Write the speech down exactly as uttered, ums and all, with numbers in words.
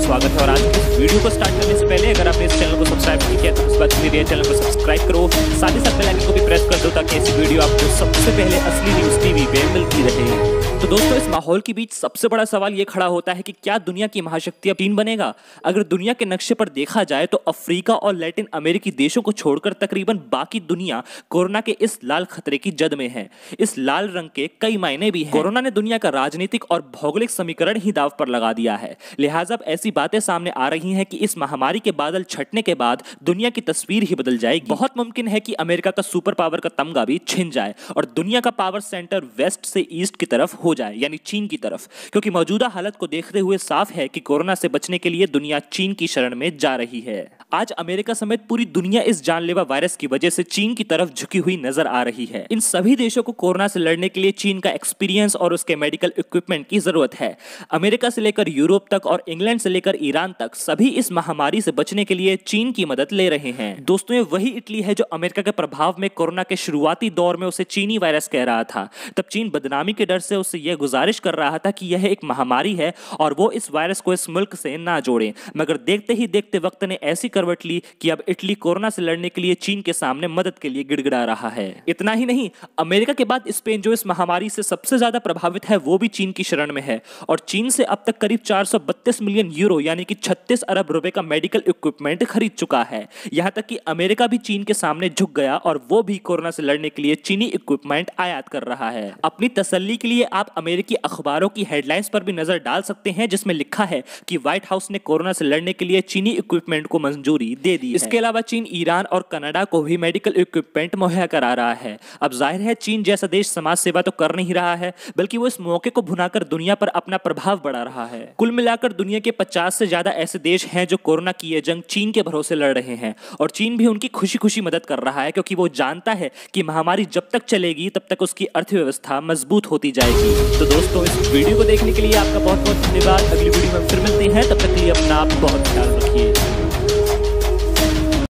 स्वागत है। और आज इस वीडियो को स्टार्ट करने से पहले अगर आपने इस चैनल को सब्सक्राइब नहीं किया तो इस बात के लिए चैनल को सब्सक्राइब करो, साथ ही साथ बेल आइकन को भी प्रेस कर दो ताकि ऐसी वीडियो आपको सबसे पहले असली न्यूज़ टीवी पे मिलती रहे। तो दोस्तों, इस माहौल के बीच सबसे बड़ा सवाल ये खड़ा होता है कि क्या दुनिया की महाशक्ति अब चीन बनेगा? अगर दुनिया के नक्शे पर देखा जाए तो अफ्रीका और लैटिन अमेरिकी देशों को छोड़कर तकरीबन बाकी दुनिया कोरोना के इस लाल खतरे की जद में है। इस लाल रंग के कई मायने भी हैं। कोरोना ने दुनिया का राजनीतिक और भौगोलिक समीकरण ही दांव पर लगा दिया है। लिहाजा अब ऐसी बातें सामने आ रही हैं कि इस महामारी के बादल छटने के बाद दुनिया की तस्वीर ही बदल जाएगी। बहुत मुमकिन है कि अमेरिका का सुपर पावर का तमगा भी छिन जाए और दुनिया का पावर सेंटर वेस्ट से ईस्ट की तरफ हो जाए, यानी चीन की तरफ, क्योंकि मौजूदा हालत को देखते हुए साफ है कि कोरोना से बचने के लिए दुनिया चीन की शरण में जा रही है। आज अमेरिका समेत पूरी दुनिया इस जानलेवा वायरस की वजह से चीन की तरफ झुकी हुई नजर आ रही है। इन सभी देशों को कोरोना से लड़ने के लिए चीन का एक्सपीरियंस और उसके मेडिकल इक्विपमेंट की जरूरत है। अमेरिका से लेकर यूरोप तक और इंग्लैंड से लेकर ईरान तक सभी इस महामारी से बचने के लिए चीन की मदद ले रहे हैं। दोस्तों, ये वही इटली है जो अमेरिका के प्रभाव में कोरोना के शुरुआती दौर में उसे चीनी वायरस कह रहा था। तब चीन बदनामी के डर से उससे यह गुजारिश कर रहा था कि यह एक महामारी है और वो इस वायरस को इस मुल्क से ना जोड़े। मगर देखते ही देखते वक्त ने ऐसी करवट ली कि अब इटली कोरोना से लड़ने के लिए चीन के सामने मदद के लिए गिड़गिड़ा रहा है। इतना ही नहीं, अमेरिका के बाद स्पेन जो इस महामारी से सबसे ज्यादा प्रभावित है वो भी चीन की शरण में है और चीन से अब तक करीब चार सौ बत्तीस मिलियन यूरो यानी कि छत्तीस अरब रुपए का मेडिकल इक्विपमेंट खरीद चुका है। यहां तक कि अमेरिका भी चीन के सामने झुक गया और वो भी कोरोना से लड़ने के लिए चीनी इक्विपमेंट आयात कर रहा है। अपनी तसल्ली के लिए आप अमेरिकी अखबारों की हेडलाइंस पर भी नजर डाल सकते हैं, जिसमें लिखा है कि व्हाइट हाउस ने कोरोना से लड़ने के लिए चीनी इक्विपमेंट को मंजूरी दे दी है। इसके अलावा चीन ईरान और कनाडा को भी मेडिकल इक्विपमेंट मुहैया करा रहा है। अब जाहिर है चीन जैसा देश समाज सेवा तो कर नहीं रहा है, बल्कि वो इस मौके को भुनाकर दुनिया पर अपना प्रभाव बढ़ा रहा है। कुल मिलाकर दुनिया के पचास से ज्यादा ऐसे देश हैं जो कोरोना की ये जंग चीन के भरोसे लड़ रहे हैं और चीन भी उनकी खुशी खुशी मदद कर रहा है, क्योंकि वो जानता है कि महामारी जब तक चलेगी तब तक उसकी अर्थव्यवस्था मजबूत होती जाएगी। तो दोस्तों, इस वीडियो को देखने के लिए आपका बहुत बहुत धन्यवाद। अगली वीडियो में फिर मिलते हैं, तब तक के लिए अपना बहुत ख्याल रखिए।